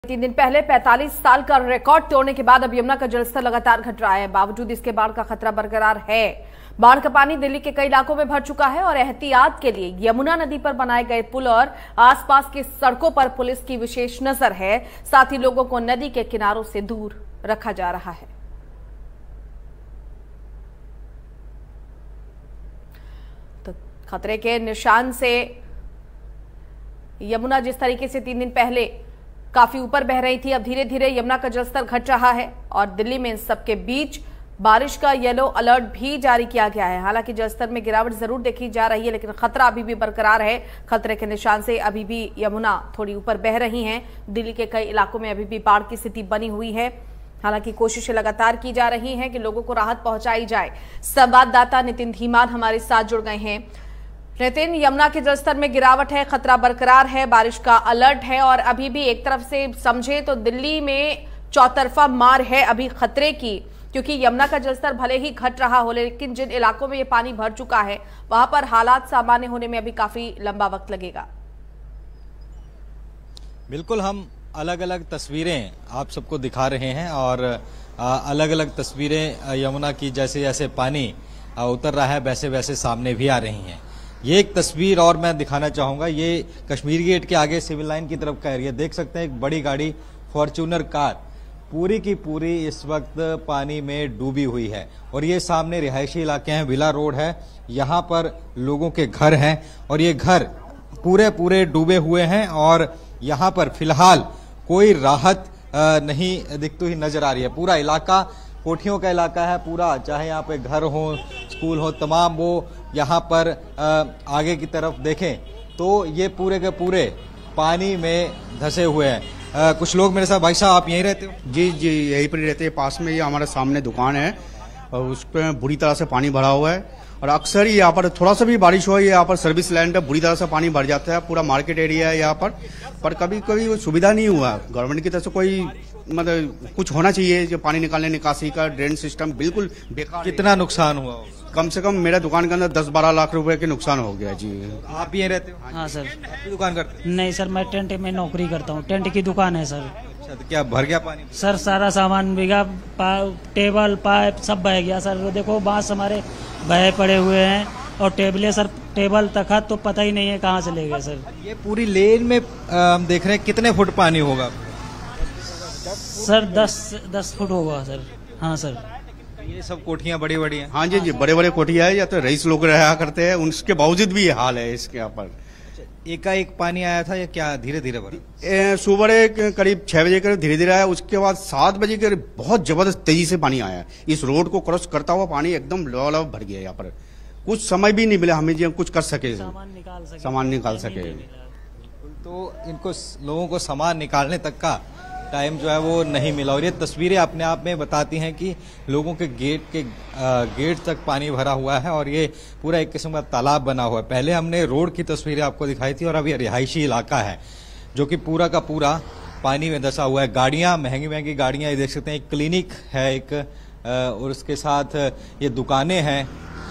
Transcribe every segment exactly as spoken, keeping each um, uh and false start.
तीन दिन पहले पैंतालीस साल का रिकॉर्ड तोड़ने के बाद अब यमुना का जलस्तर लगातार घट रहा है। बावजूद इसके बाढ़ का खतरा बरकरार है। बाढ़ का पानी दिल्ली के कई इलाकों में भर चुका है और एहतियात के लिए यमुना नदी पर बनाए गए पुल और आसपास की सड़कों पर पुलिस की विशेष नजर है। साथ ही लोगों को नदी के किनारों से दूर रखा जा रहा है। तो खतरे के निशान से यमुना जिस तरीके से तीन दिन पहले काफी ऊपर बह रही थी, अब धीरे धीरे यमुना का जलस्तर घट रहा है और दिल्ली में इन सबके बीच बारिश का येलो अलर्ट भी जारी किया गया है। हालांकि जलस्तर में गिरावट जरूर देखी जा रही है, लेकिन खतरा अभी भी बरकरार है। खतरे के निशान से अभी भी यमुना थोड़ी ऊपर बह रही है। दिल्ली के कई इलाकों में अभी भी बाढ़ की स्थिति बनी हुई है। हालांकि कोशिशें लगातार की जा रही हैं कि लोगों को राहत पहुंचाई जाए। संवाददाता नितिन धीमान हमारे साथ जुड़ गए हैं। नितिन, यमुना के जलस्तर में गिरावट है, खतरा बरकरार है, बारिश का अलर्ट है और अभी भी एक तरफ से समझे तो दिल्ली में चौतरफा मार है अभी खतरे की, क्योंकि यमुना का जलस्तर भले ही घट रहा हो, लेकिन जिन इलाकों में ये पानी भर चुका है वहां पर हालात सामान्य होने में अभी काफी लंबा वक्त लगेगा। बिल्कुल, हम अलग अलग तस्वीरें आप सबको दिखा रहे हैं और अलग अलग तस्वीरें यमुना की जैसे जैसे पानी उतर रहा है वैसे वैसे सामने भी आ रही हैं। ये एक तस्वीर और मैं दिखाना चाहूंगा। ये कश्मीर गेट के आगे सिविल लाइन की तरफ का एरिया देख सकते हैं। एक बड़ी गाड़ी फॉर्च्यूनर कार पूरी की पूरी इस वक्त पानी में डूबी हुई है और ये सामने रिहायशी इलाके हैं, विला रोड है, यहाँ पर लोगों के घर हैं और ये घर पूरे पूरे डूबे हुए हैं और यहाँ पर फिलहाल कोई राहत नहीं दिखती हुई नजर आ रही है। पूरा इलाका कोठियों का इलाका है पूरा, चाहे यहाँ पे घर हो, स्कूल हो, तमाम वो यहाँ पर आ, आगे की तरफ देखें तो ये पूरे के पूरे पानी में धंसे हुए हैं। आ, कुछ लोग मेरे साथ, भाई साहब आप यहीं रहते हो? जी जी यहीं पर रहते हैं। पास में ये हमारे सामने दुकान है और उस पर बुरी तरह से पानी भरा हुआ है और अक्सर ही यहाँ पर थोड़ा सा भी बारिश हो, यहाँ पर सर्विस लैंड है, बुरी तरह से पानी भर जाता है। पूरा मार्केट एरिया है यहाँ पर पर कभी कभी वो सुविधा नहीं हुआ। गवर्नमेंट की तरफ से कोई मतलब कुछ होना चाहिए जो पानी निकालने निकासी का ड्रेन सिस्टम बिल्कुल बेकार। कितना नुकसान हुआ? कम से कम मेरा दुकान के अंदर दस बारह लाख रुपए के नुकसान हो गया। जी आप भी यहीं रहते हो? हाँ सर। आप भी दुकान करते हो? नहीं सर, मैं टेंट में नौकरी करता हूँ, टेंट की दुकान है सर। अच्छा, तो क्या भर गया पानी? सर सारा सामान भीगा, पा, टेबल पाइप सब बह गया सर। देखो बांस हमारे बहे पड़े हुए हैं और टेबलें सर, टेबल तखत तो पता ही नहीं है कहाँ से ले गए सर। ये पूरी लेन में हम देख रहे हैं कितने फुट पानी होगा? सर दस दस फुट होगा सर। हाँ सर। ये सब कोठियां बड़ी बड़ी हैं? हाँ जी जी, बड़े बड़े कोठियां है, या तो रईस लोग रहा करते हैं, उसके बावजूद भी ये हाल है इसके यहाँ पर। एकाएक पानी आया था या क्या धीरे धीरे भरा? सुबह करीब छह बजे करीब धीरे धीरे आया, उसके बाद सात बजे के बहुत जबरदस्त तेजी से पानी आया। इस रोड को क्रॉस करता हुआ पानी एकदम लबालब भर गया यहाँ पर। कुछ समय भी नहीं मिला हमें जी हम कुछ कर सके, सामान निकाल सके सामान निकाल सके तो इनको लोगों को सामान निकालने तक का टाइम जो है वो नहीं मिला। और ये तस्वीरें अपने आप में बताती हैं कि लोगों के गेट के आ, गेट तक पानी भरा हुआ है और ये पूरा एक किस्म का तालाब बना हुआ है। पहले हमने रोड की तस्वीरें आपको दिखाई थी और अब ये रिहायशी इलाका है जो कि पूरा का पूरा पानी में धंसा हुआ है। गाड़ियां, महंगी महंगी गाड़ियां, ये देख सकते हैं। एक क्लिनिक है एक आ, और उसके साथ ये दुकानें हैं।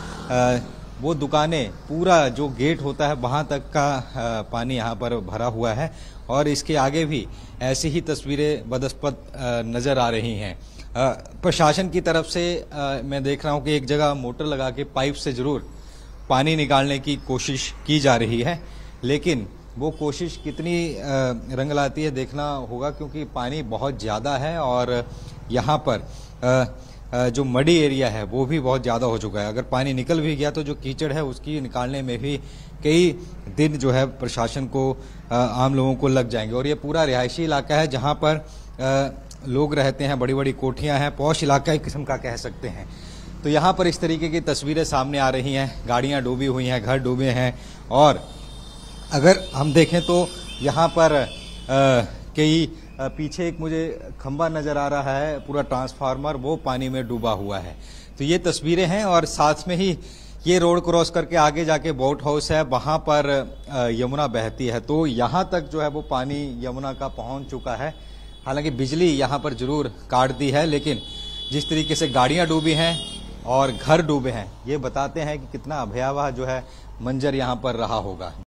वो दुकानें, पूरा जो गेट होता है वहां तक का आ, पानी यहाँ पर भरा हुआ है और इसके आगे भी ऐसी ही तस्वीरें बदस्पद नजर आ रही हैं। प्रशासन की तरफ से आ, मैं देख रहा हूं कि एक जगह मोटर लगा के पाइप से जरूर पानी निकालने की कोशिश की जा रही है, लेकिन वो कोशिश कितनी रंग लाती है देखना होगा, क्योंकि पानी बहुत ज़्यादा है और यहाँ पर आ, जो मडी एरिया है वो भी बहुत ज़्यादा हो चुका है। अगर पानी निकल भी गया तो जो कीचड़ है उसकी निकालने में भी कई दिन जो है प्रशासन को, आम लोगों को लग जाएंगे। और ये पूरा रिहायशी इलाका है जहाँ पर लोग रहते हैं, बड़ी बड़ी कोठियाँ हैं, पौष इलाका एक किस्म का कह सकते हैं। तो यहाँ पर इस तरीके की तस्वीरें सामने आ रही हैं। गाड़ियाँ डूबी हुई हैं, घर डूबे हैं और अगर हम देखें तो यहाँ पर कई पीछे एक मुझे खंबा नजर आ रहा है, पूरा ट्रांसफार्मर, वो पानी में डूबा हुआ है। तो ये तस्वीरें हैं और साथ में ही ये रोड क्रॉस करके आगे जाके बोट हाउस है, वहां पर यमुना बहती है। तो यहाँ तक जो है वो पानी यमुना का पहुंच चुका है। हालांकि बिजली यहाँ पर जरूर काट दी है, लेकिन जिस तरीके से गाड़ियां डूबी हैं और घर डूबे हैं, ये बताते हैं कि कितना भयावह जो है मंजर यहाँ पर रहा होगा।